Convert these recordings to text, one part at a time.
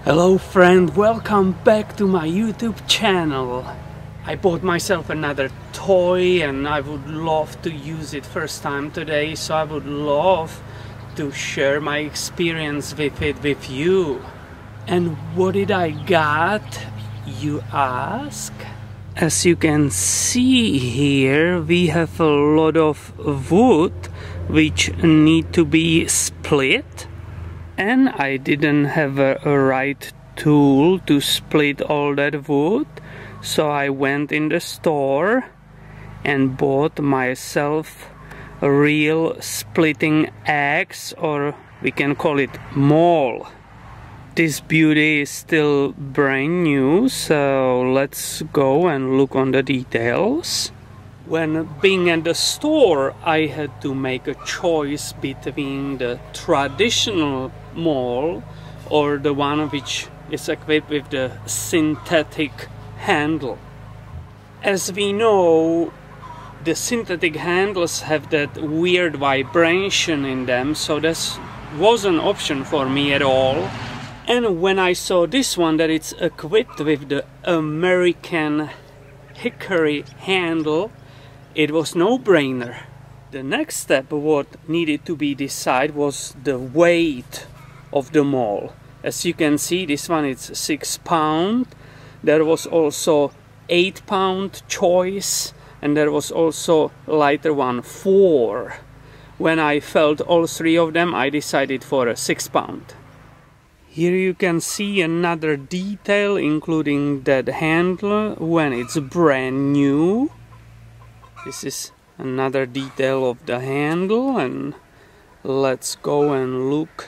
Hello friend, welcome back to my YouTube channel. I bought myself another toy and I would love to use it first time today, so I would love to share my experience with it with you. And what did I got, you ask? As you can see here, we have a lot of wood which need to be split. And I didn't have a right tool to split all that wood, so I went in the store and bought myself a real splitting axe, or we can call it Maul. This beauty is still brand new, so let's go and look on the details. When being at the store, I had to make a choice between the traditional Maul or the one which is equipped with the synthetic handle. As we know, the synthetic handles have that weird vibration in them, so this was an option for me at all. And when I saw this one, that it's equipped with the American hickory handle, it was no-brainer. The next step, what needed to be decided, was the weight of the Maul. As you can see, this one is 6 pounds. There was also 8 pound choice, and there was also lighter one, 4. When I felt all three of them, I decided for a 6 pound. Here you can see another detail, including that handle when it's brand new. This is another detail of the handle, and let's go and look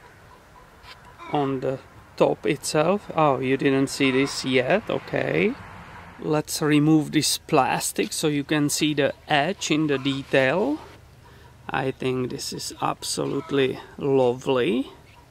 on the top itself. Oh, you didn't see this yet? Okay. Let's remove this plastic so you can see the edge in the detail. I think this is absolutely lovely.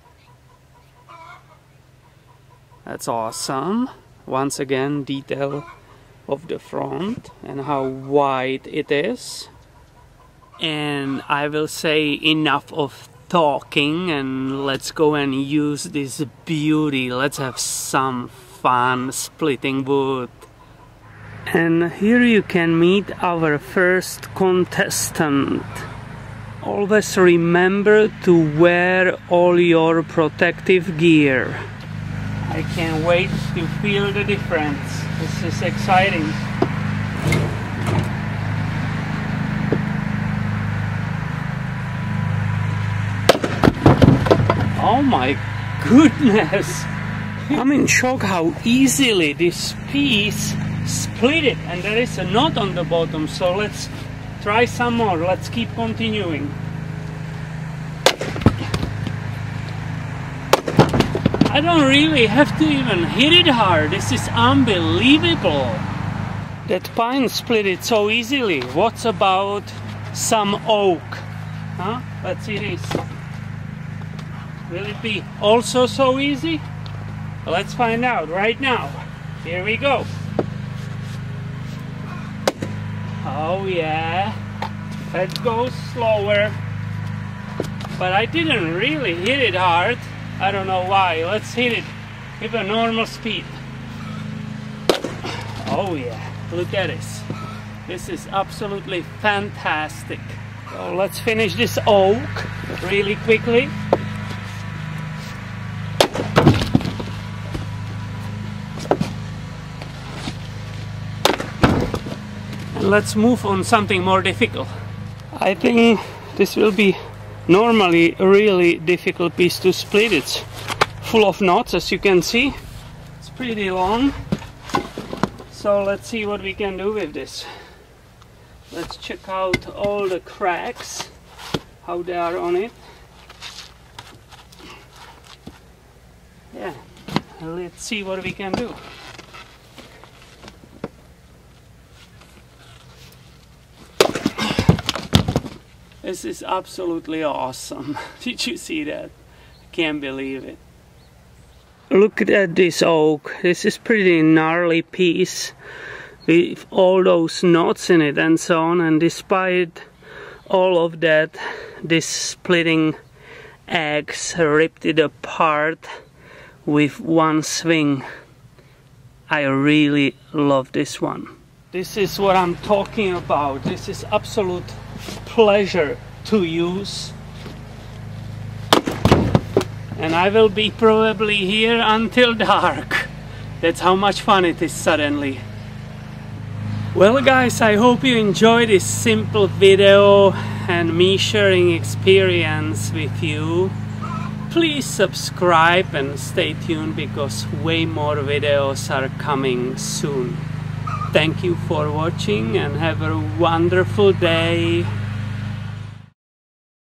That's awesome. Once again, detail of the front and how wide it is. And I will say enough of talking and let's go and use this beauty. Let's have some fun splitting wood. And here you can meet our first contestant. Always remember to wear all your protective gear. I can't wait to feel the difference. This is exciting. Oh my goodness! I'm in shock how easily this piece split it, and there is a knot on the bottom, so let's try some more. Let's keep continuing. I don't really have to even hit it hard. This is unbelievable. That pine split it so easily. What's about some oak? Huh? Let's see this. Will it be also so easy? Let's find out right now. Here we go. Oh yeah. Let's go slower. But I didn't really hit it hard. I don't know why. Let's hit it with a normal speed. Oh yeah, look at this. This is absolutely fantastic. So let's finish this oak really quickly. And let's move on something more difficult. I think this will be normally a really difficult piece to split. It's full of knots, as you can see. It's pretty long. So let's see what we can do with this. Let's check out all the cracks, how they are on it. Yeah, let's see what we can do. This is absolutely awesome. Did you see that? I can't believe it. Look at this oak. This is pretty gnarly piece with all those knots in it and so on, and despite all of that, this splitting axe ripped it apart with one swing. I really love this one. This is what I'm talking about. This is absolute pleasure to use. And I will be probably here until dark. That's how much fun it is suddenly. Well guys, I hope you enjoyed this simple video and me sharing experience with you. Please subscribe and stay tuned because way more videos are coming soon. Thank you for watching and have a wonderful day.